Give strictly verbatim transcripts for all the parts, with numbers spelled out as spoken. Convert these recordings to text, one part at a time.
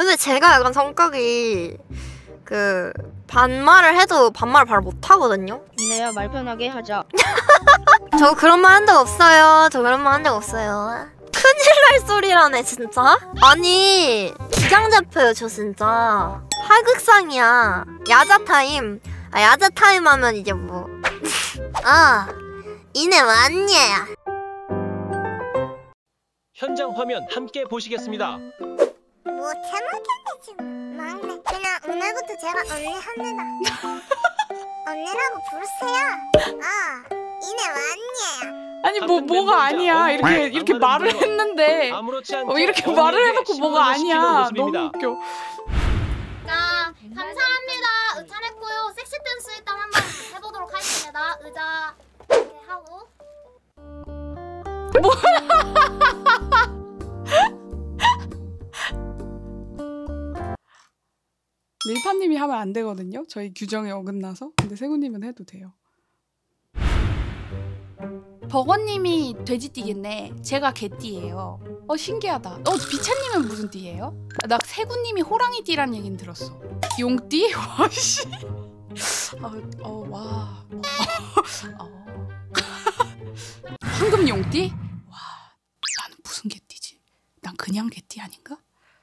근데 제가 약간 성격이 그 반말을 해도 반말을 바로 못하거든요? 이래야 말 편하게 하자. 저 그런 말 한 적 없어요. 저 그런 말 한 적 없어요. 큰일 날 소리라네 진짜? 아니 기강 잡혀요 저 진짜. 하극상이야. 야자타임. 아 야자타임 하면 이제 뭐 아 이내 왔냐. 현장 화면 함께 보시겠습니다. 뭐 제목이지 막내. 그냥 오늘부터 제가 언니 합니다. 언니라고 부르세요. 아 이내 왔냐. 아니 뭐 뭐가 아니야 이렇게 이렇게 말을 했는데 어, 이렇게 말을 해놓고 뭐가 아니야. 너무 웃겨. 자 감사합니다. 의찬했고요. 섹시 댄스 일단 한번 해보도록 하겠습니다. 의자 이렇게 하고. 밀파님이 하면 안 되거든요. 저희 규정에 어긋나서. 근데 세구님은 해도 돼요. 버거님이 돼지띠겠네. 제가 개띠예요. 어 신기하다. 어 비차님은 무슨 띠예요? 나 세구님이 호랑이띠란 얘긴 들었어. 용띠? 와씨. 어, 어 와. 어. 황금 용띠? 와 나는 무슨 개띠지? 난 그냥 개띠 아닌가?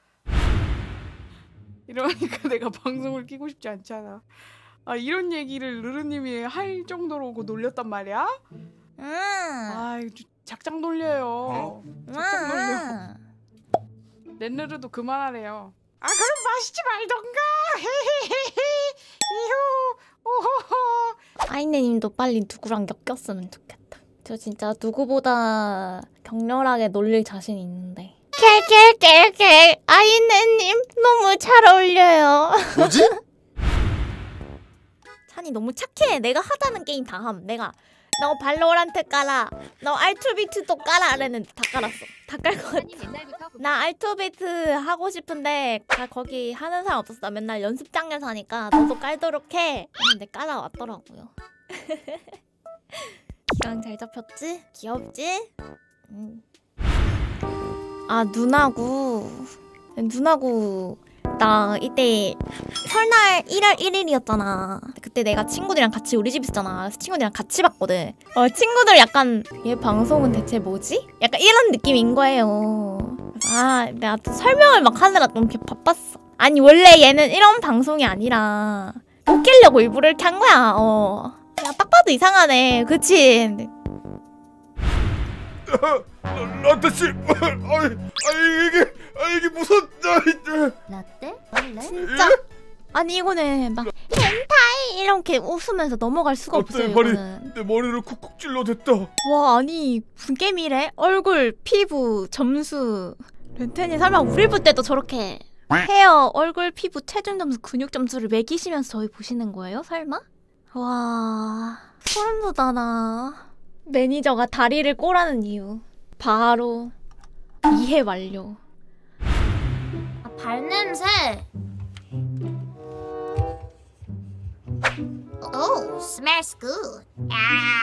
이러니까 내가 방송을 끼고 싶지 않잖아. 아 이런 얘기를 르르님이 할 정도로 놀렸단 말이야? 응. 아 작작 놀려요. 작작 놀려. 넷르르도 그만하래요. 아 그럼 마시지 말던가. 이호 오호호. 아이네님도 빨리 누구랑 엮였으면 좋겠다. 저 진짜 누구보다 격렬하게 놀릴 자신이 있는데. 켈켈켈켈 아이네님 너무 잘 어울려요. 뭐지? 찬이 너무 착해. 내가 하자는 게임 다 함. 내가 너 발로란트 깔아. 너 알투비트도 깔아. 이랬는데 다 깔았어. 다 깔 것 같아. 나 알투비트 하고 싶은데 다 거기 하는 사람 없었어. 나 맨날 연습장에서 하니까 너도 깔도록 해. 근데 깔아왔더라고요. 기강 잘 잡혔지? 귀엽지? 음. 아 누나구 누나구 나 이때 설날 일월 일일이었잖아. 그때 내가 친구들이랑 같이 우리 집 있었잖아. 그래서 친구들이랑 같이 봤거든. 어 친구들 약간 얘 방송은 대체 뭐지? 약간 이런 느낌인 거예요. 아 내가 또 설명을 막 하느라 너무 바빴어. 아니 원래 얘는 이런 방송이 아니라 웃기려고 일부러 이렇게 한 거야. 어 그냥 딱 봐도 이상하네. 그치? 라떼씨, 아 이게 아 이게 무슨 라떼? 원래? 진짜? 아니 이거는 막 헨타이 이렇게 웃으면서 넘어갈 수가 없어요. 머리 이거는. 내 머리를 쿡쿡 찔러댔다. 와 아니 무슨 게임이래? 얼굴, 피부, 점수. 렌텐이 설마 우리 볼 때도 저렇게 헤어, 얼굴, 피부, 체중 점수, 근육 점수를 매기시면서 저희 보시는 거예요? 설마? 와 소름 돋아나. 매니저가 다리를 꼬라는 이유 바로 이해 완료. 아, 발냄새. 오, smells good. 아,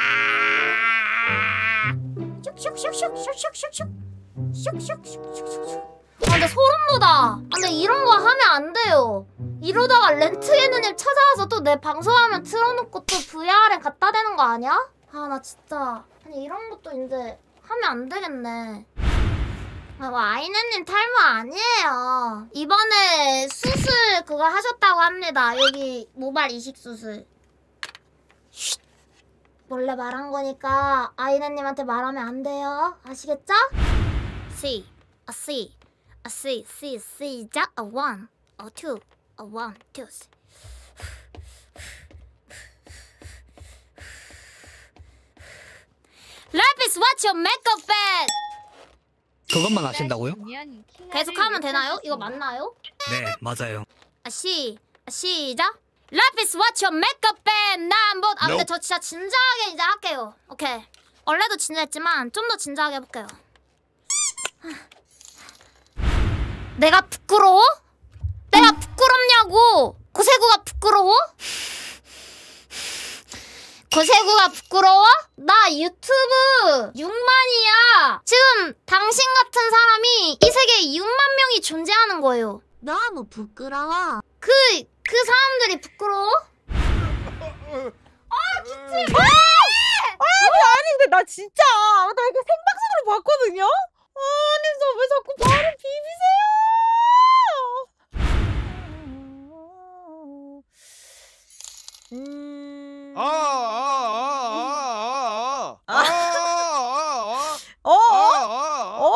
슉슉슉슉슉슉슉슉. 슉슉슉슉슉슉. 아, 근데 소름 돋아. 아, 근데 이런 거 하면 안 돼요. 이러다가 렌트게누님 찾아와서 또 내 방송하면 틀어놓고 또 브이알에 갖다 대는 거 아니야? 아, 나 진짜 아니 이런 것도 이제 하면 안 되겠네. 아, 뭐 아이네님 탈모 아니에요. 이번에 수술 그거 하셨다고 합니다. 여기 모발 이식 수술. 쉿. 몰래 말한 거니까 아이네님한테 말하면 안 돼요. 아시겠죠? C, a C, a C, C, 시작. A one, a two, a one, two, three. Lapis, what's your makeup bag? 그것만 아신다고요? 계속 하면 되나요? 이거 맞나요? 네, 맞아요. 아, 시, 아, 시작. Lapis, what's your makeup bag? 나 한번. 아 근데 저 진짜 진지하게 이제 할게요. 오케이. 원래도 진지했지만 좀 더 진지하게 해볼게요. 내가 부끄러워? 내가 부끄럽냐고? 고세구가 부끄러워? 고세구가 부끄러워? 나 유튜브 육만이야. 지금 당신 같은 사람이 이 세계에 육만 명이 존재하는 거예요. 너무 부끄러워. 그, 그 사람들이 부끄러워? 아니 근데 나 진짜 나 이거 생방송으로 봤거든요? 아니 저 왜 자꾸 발을 비비세요? 음... 아, 아, 아, 아, 아, 아, 아, 어? 어?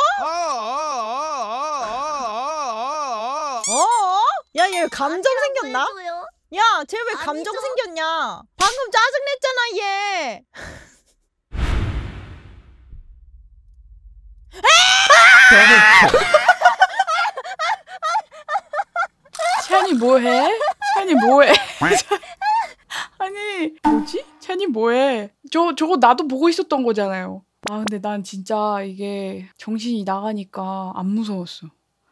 어? 어? 야, 얘 감정 생겼나? 야, 쟤 왜 감정 아니죠. 생겼냐? 방금 짜증냈잖아, 얘. 찬이 뭐해? 찬이 뭐해? 아니 뭐지? 찬이 뭐해? 저 저거 나도 보고 있었던 거잖아요. 아 근데 난 진짜 이게 정신이 나가니까 안 무서웠어.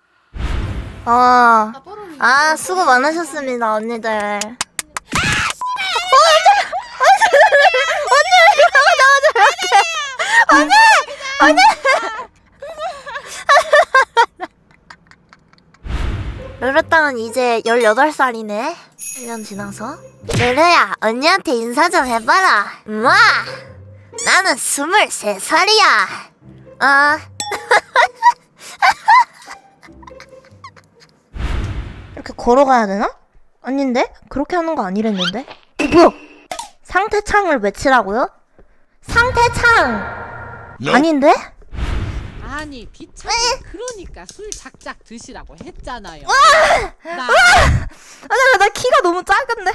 어. 아, 수고 많으셨습니다, 언니들. 르르땅은 이제 열여덟 살이네. 일 년 지나서. 르르야, 언니한테 인사 좀 해봐라. 우와! 나는 스물세 살이야. 아. 이렇게 걸어가야 되나? 아닌데? 그렇게 하는 거 아니랬는데? 어, 뭐야? 상태창을 외치라고요? 상태창! 아닌데? 아니 비참 그러니까 술 작작 드시라고 했잖아요. 나 아, 나, 나 키가 너무 작은데.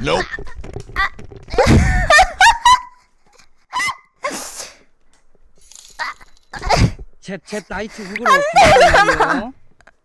제, 제 나이트 훅으로 부탁드려요.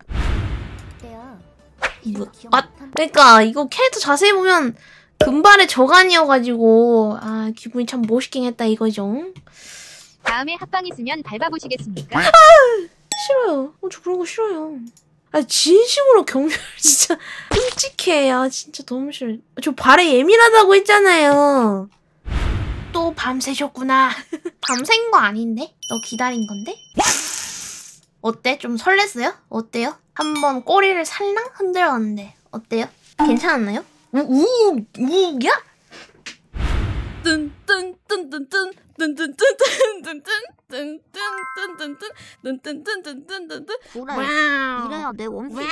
뭐, 아, 그러니까 이거 캐릭터 자세히 보면 금발의 저간이어가지고 아 기분이 참 멋있긴 했다 이거죠. 다음에 합방 있으면 밟아보시겠습니까? 싫어요. 어, 저 그런 거 싫어요. 아 진심으로 경멸 진짜 끔찍해요. 진짜 너무 싫어요. 저 발에 예민하다고 했잖아요. 또 밤새셨구나. 밤샌 거 아닌데? 너 기다린 건데? 어때? 좀 설렜어요? 어때요? 한번 꼬리를 살랑 흔들었는데 어때요? 괜찮았나요? 우, 우, 우야? 그래, 이래야 내 원픽이지.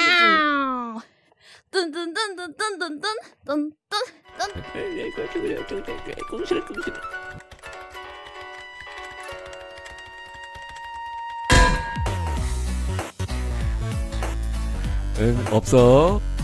응, 없어.